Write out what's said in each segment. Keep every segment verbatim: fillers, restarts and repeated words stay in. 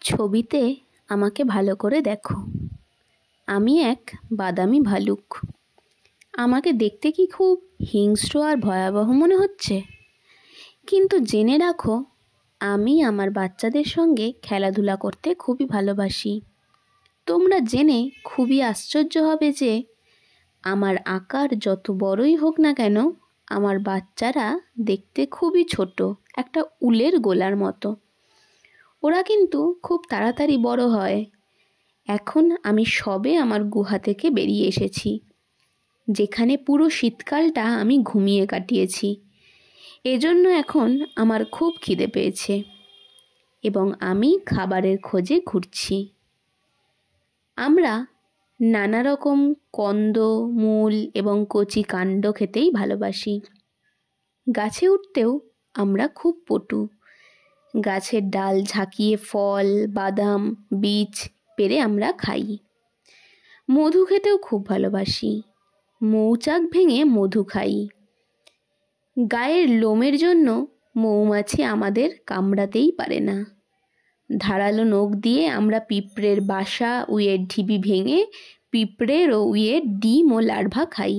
ছবিতে আমাকে ভালো করে দেখো। আমি এক বাদামি ভালুক। আমাকে দেখতে কি খুব হিংস্র আর ভয়াবহ মনে হচ্ছে? কিন্তু জেনে রাখো, আমি আমার বাচ্চাদের সঙ্গে খেলাধুলা করতে খুবই ভালোবাসি। তোমরা জেনে খুবই আশ্চর্য হবে যে আমার আকার যত বড়ই হোক না কেন, আমার বাচ্চারা দেখতে খুবই ছোট, একটা উলের গোলার মতো। ওরা কিন্তু খুব তাড়াতাড়ি বড় হয়। এখন আমি সবে আমার গুহা থেকে বেরিয়ে এসেছি, যেখানে পুরো শীতকালটা আমি ঘুমিয়ে কাটিয়েছি। এজন্য এখন আমার খুব খিদে পেয়েছে এবং আমি খাবারের খোঁজে ঘুরছি। আমরা নানা রকম কন্দ, মূল এবং কচি কাণ্ড খেতেই ভালোবাসি। গাছে উঠতেও আমরা খুব পটু। গাছের ডাল ঝাঁকিয়ে ফল, বাদাম, বীজ পেড়ে আমরা খাই। মধু খেতেও খুব ভালোবাসি। মৌচাক ভেঙে মধু খাই। গায়ের লোমের জন্য মৌমাছি আমাদের কামড়াতেই পারে না। ধারালো নখ দিয়ে আমরা পিঁপড়ের বাসা, উইয়ের ঢিবি ভেঙে পিঁপড়ের ও উইয়ের ডিম ও লার্ভা খাই।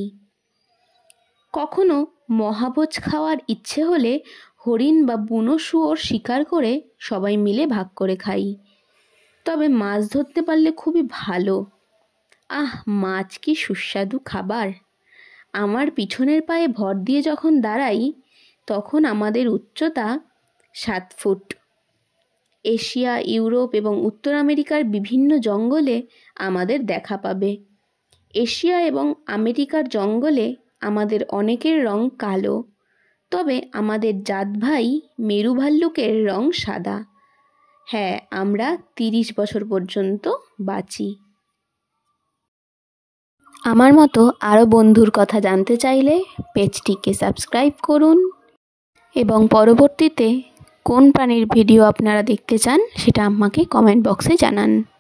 কখনো মহাভোজ খাওয়ার ইচ্ছে হলে হরিণ বা বুনো শুয়োর শিকার করে সবাই মিলে ভাগ করে খাই। তবে মাছ ধরতে পারলে খুবই ভালো। আহ, মাছ কি সুস্বাদু খাবার! আমার পিছনের পায়ে ভর দিয়ে যখন দাঁড়াই, তখন আমাদের উচ্চতা সাত ফুট। এশিয়া, ইউরোপ এবং উত্তর আমেরিকার বিভিন্ন জঙ্গলে আমাদের দেখা পাবে। এশিয়া এবং আমেরিকার জঙ্গলে আমাদের অনেকের রং কালো, তবে আমাদের জাত ভাই মেরু ভাল্লুকের রং সাদা। হ্যাঁ, আমরা তিরিশ বছর পর্যন্ত বাঁচি। আমার মতো আরও বন্ধুর কথা জানতে চাইলে পেজটিকে সাবস্ক্রাইব করুন এবং পরবর্তীতে কোন প্রাণীর ভিডিও আপনারা দেখতে চান সেটা আমাকে কমেন্ট বক্সে জানান।